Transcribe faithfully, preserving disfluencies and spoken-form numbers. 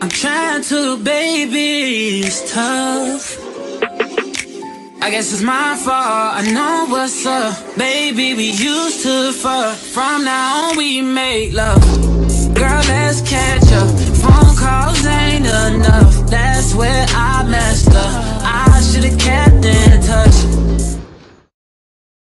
I'm trying to, baby, it's tough. I guess it's my fault, I know what's up. Baby, we used to fuck. From now on we make love.